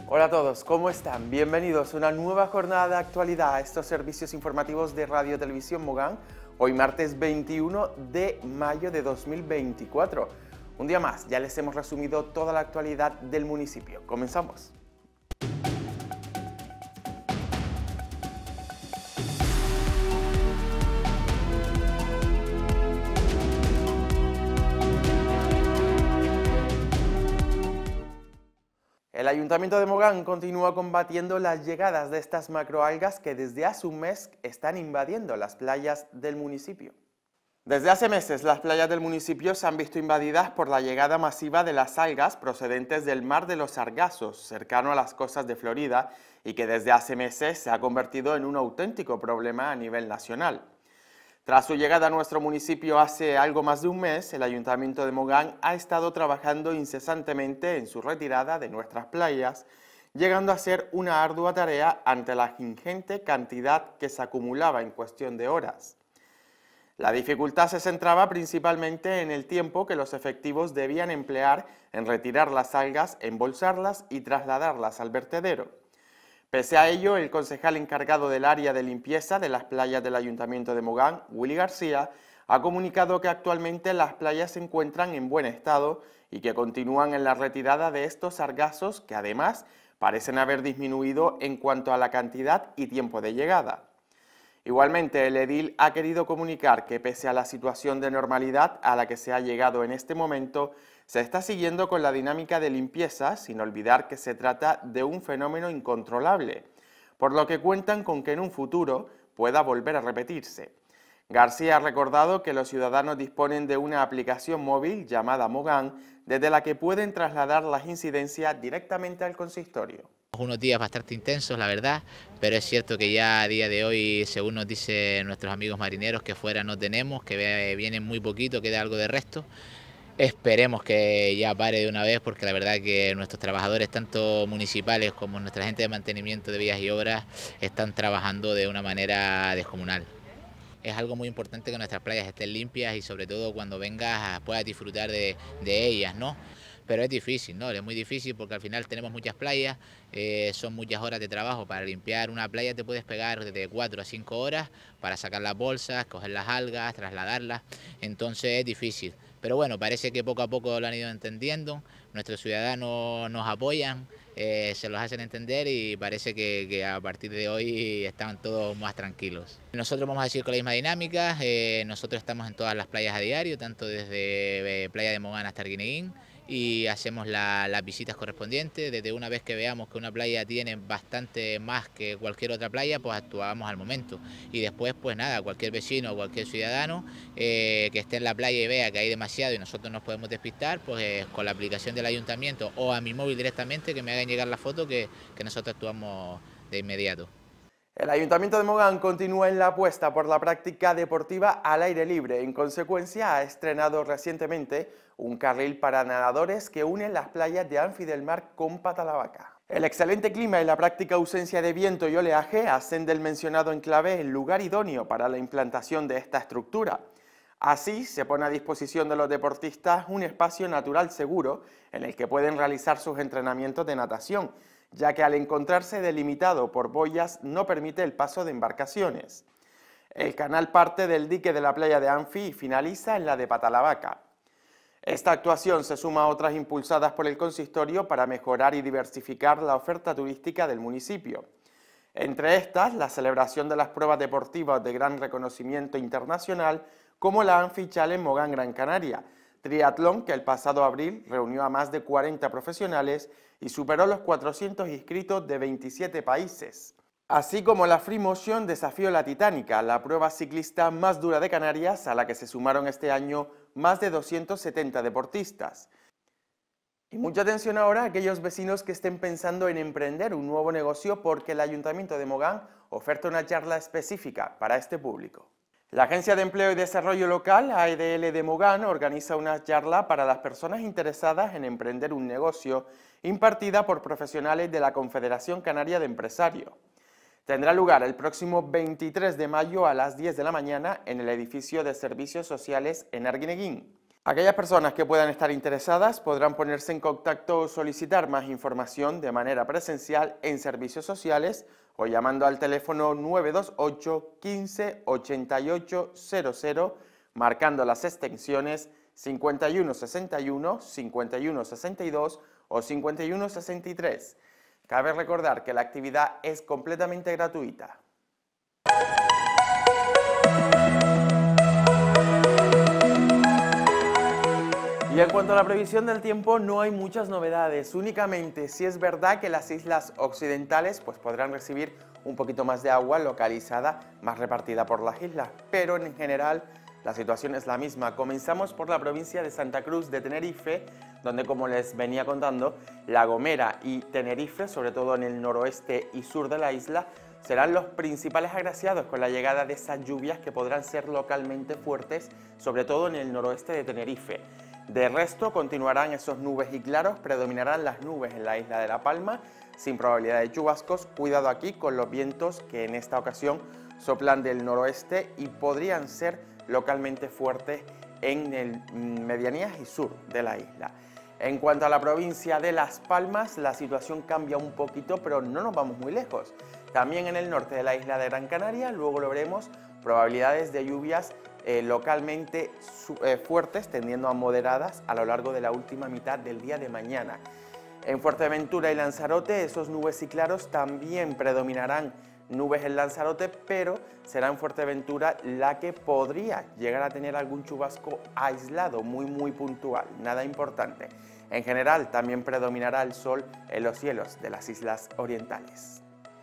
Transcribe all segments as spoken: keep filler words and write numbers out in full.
Hola a todos, ¿cómo están? Bienvenidos a una nueva jornada de actualidad a estos servicios informativos de Radio Televisión Mogán, hoy martes veintiuno de mayo de dos mil veinticuatro. Un día más, ya les hemos resumido toda la actualidad del municipio. Comenzamos. El Ayuntamiento de Mogán continúa combatiendo las llegadas de estas macroalgas que desde hace un mes están invadiendo las playas del municipio. Desde hace meses las playas del municipio se han visto invadidas por la llegada masiva de las algas procedentes del Mar de los Sargazos, cercano a las costas de Florida, y que desde hace meses se ha convertido en un auténtico problema a nivel nacional. Tras su llegada a nuestro municipio hace algo más de un mes, el Ayuntamiento de Mogán ha estado trabajando incesantemente en su retirada de nuestras playas, llegando a ser una ardua tarea ante la ingente cantidad que se acumulaba en cuestión de horas. La dificultad se centraba principalmente en el tiempo que los efectivos debían emplear en retirar las algas, embolsarlas y trasladarlas al vertedero. Pese a ello, el concejal encargado del área de limpieza de las playas del Ayuntamiento de Mogán, Willy García, ha comunicado que actualmente las playas se encuentran en buen estado y que continúan en la retirada de estos sargazos que además parecen haber disminuido en cuanto a la cantidad y tiempo de llegada. Igualmente, el edil ha querido comunicar que pese a la situación de normalidad a la que se ha llegado en este momento, se está siguiendo con la dinámica de limpieza, sin olvidar que se trata de un fenómeno incontrolable, por lo que cuentan con que en un futuro pueda volver a repetirse. García ha recordado que los ciudadanos disponen de una aplicación móvil llamada Mogán, desde la que pueden trasladar las incidencias directamente al consistorio. Unos días bastante intensos, la verdad, pero es cierto que ya a día de hoy, según nos dicen nuestros amigos marineros, que fuera no tenemos, que vienen muy poquito, queda algo de resto. Esperemos que ya pare de una vez, porque la verdad que nuestros trabajadores, tanto municipales como nuestra gente de mantenimiento de vías y obras, están trabajando de una manera descomunal. Es algo muy importante que nuestras playas estén limpias y sobre todo cuando vengas puedas disfrutar de, de ellas, ¿no? Pero es difícil, ¿no? Es muy difícil porque al final tenemos muchas playas, eh, son muchas horas de trabajo. Para limpiar una playa te puedes pegar de cuatro a cinco horas para sacar las bolsas, coger las algas, trasladarlas, entonces es difícil. Pero bueno, parece que poco a poco lo han ido entendiendo, nuestros ciudadanos nos apoyan, eh, se los hacen entender y parece que, que a partir de hoy están todos más tranquilos. Nosotros vamos a seguir con la misma dinámica, eh, nosotros estamos en todas las playas a diario, tanto desde eh, Playa de Mogán hasta Arguineguín, y hacemos la, las visitas correspondientes. Desde una vez que veamos que una playa tiene bastante más que cualquier otra playa, pues actuamos al momento. Y después, pues nada, cualquier vecino o cualquier ciudadano eh, que esté en la playa y vea que hay demasiado y nosotros nos podemos despistar, pues eh, con la aplicación del ayuntamiento o a mi móvil directamente, que me hagan llegar la foto, que, que nosotros actuamos de inmediato. El Ayuntamiento de Mogán continúa en la apuesta por la práctica deportiva al aire libre. En consecuencia, ha estrenado recientemente un carril para nadadores que une las playas de Anfi del Mar con Patalabaca. El excelente clima y la práctica ausencia de viento y oleaje hacen del mencionado enclave el lugar idóneo para la implantación de esta estructura. Así, se pone a disposición de los deportistas un espacio natural seguro en el que pueden realizar sus entrenamientos de natación, ya que al encontrarse delimitado por boyas no permite el paso de embarcaciones. El canal parte del dique de la playa de Anfi y finaliza en la de Patalabaca. Esta actuación se suma a otras impulsadas por el consistorio para mejorar y diversificar la oferta turística del municipio. Entre estas, la celebración de las pruebas deportivas de gran reconocimiento internacional, como la Anfi Challenge Mogán Gran Canaria, triatlón que el pasado abril reunió a más de cuarenta profesionales y superó los cuatrocientos inscritos de veintisiete países. Así como la Free Motion Desafío La Titánica, la prueba ciclista más dura de Canarias, a la que se sumaron este año más de doscientos setenta deportistas. Y mucha atención ahora a aquellos vecinos que estén pensando en emprender un nuevo negocio, porque el Ayuntamiento de Mogán oferta una charla específica para este público. La Agencia de Empleo y Desarrollo Local, A E D L de Mogán, organiza una charla para las personas interesadas en emprender un negocio, impartida por profesionales de la Confederación Canaria de Empresarios. Tendrá lugar el próximo veintitrés de mayo a las diez de la mañana en el edificio de Servicios Sociales en Arguineguín. Aquellas personas que puedan estar interesadas podrán ponerse en contacto o solicitar más información de manera presencial en servicios sociales o llamando al teléfono nueve dos ocho, quince, ochenta y ocho cero cero, marcando las extensiones cincuenta y uno sesenta y uno, cincuenta y uno sesenta y dos o cincuenta y uno sesenta y tres. Cabe recordar que la actividad es completamente gratuita. Y en cuanto a la previsión del tiempo, no hay muchas novedades. Únicamente, si es verdad que las islas occidentales pues, podrán recibir un poquito más de agua localizada, más repartida por las islas, pero en general la situación es la misma. Comenzamos por la provincia de Santa Cruz de Tenerife, donde, como les venía contando, La Gomera y Tenerife, sobre todo en el noroeste y sur de la isla, serán los principales agraciados con la llegada de esas lluvias que podrán ser localmente fuertes, sobre todo en el noroeste de Tenerife. De resto, continuarán esos nubes y claros, predominarán las nubes en la isla de La Palma, sin probabilidad de chubascos. Cuidado aquí con los vientos que en esta ocasión soplan del noroeste y podrían ser localmente fuertes en el medianías y sur de la isla. En cuanto a la provincia de Las Palmas, la situación cambia un poquito, pero no nos vamos muy lejos. También en el norte de la isla de Gran Canaria, luego lo veremos, probabilidades de lluvias eh, localmente eh, fuertes, tendiendo a moderadas a lo largo de la última mitad del día de mañana. En Fuerteventura y Lanzarote, esos nubes y claros también predominarán nubes en Lanzarote, pero será en Fuerteventura la que podría llegar a tener algún chubasco aislado, muy muy puntual, nada importante. En general, también predominará el sol en los cielos de las islas orientales.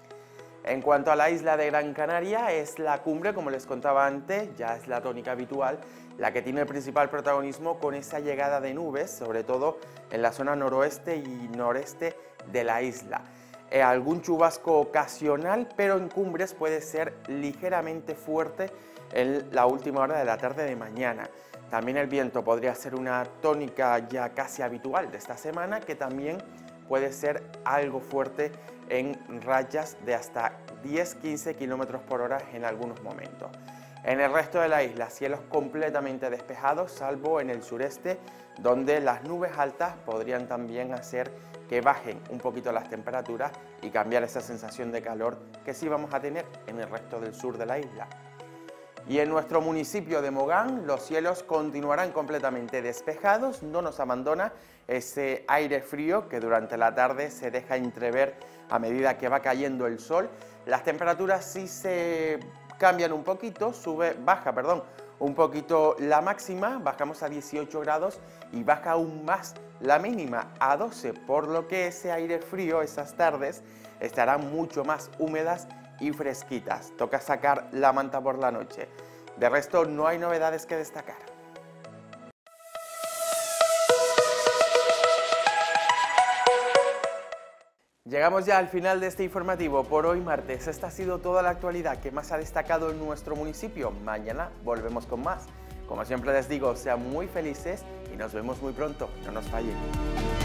En cuanto a la isla de Gran Canaria, es la cumbre, como les contaba antes, ya es la tónica habitual, la que tiene el principal protagonismo con esa llegada de nubes, sobre todo en la zona noroeste y noreste de la isla. Eh, algún chubasco ocasional, pero en cumbres puede ser ligeramente fuerte en la última hora de la tarde de mañana. También el viento podría ser una tónica ya casi habitual de esta semana, que también puede ser algo fuerte en rachas de hasta diez a quince kilómetros por hora en algunos momentos. En el resto de la isla, cielos completamente despejados, salvo en el sureste, donde las nubes altas podrían también hacer que bajen un poquito las temperaturas y cambiar esa sensación de calor que sí vamos a tener en el resto del sur de la isla. Y en nuestro municipio de Mogán, los cielos continuarán completamente despejados, no nos abandona ese aire frío que durante la tarde se deja entrever a medida que va cayendo el sol. Las temperaturas sí se cambian un poquito, sube, baja, perdón, un poquito la máxima, bajamos a dieciocho grados y baja aún más la mínima a doce, por lo que ese aire frío, esas tardes, estarán mucho más húmedas y fresquitas. Toca sacar la manta por la noche. De resto, no hay novedades que destacar. Llegamos ya al final de este informativo por hoy martes. Esta ha sido toda la actualidad que más ha destacado en nuestro municipio. Mañana volvemos con más. Como siempre les digo, sean muy felices y nos vemos muy pronto. No nos fallen.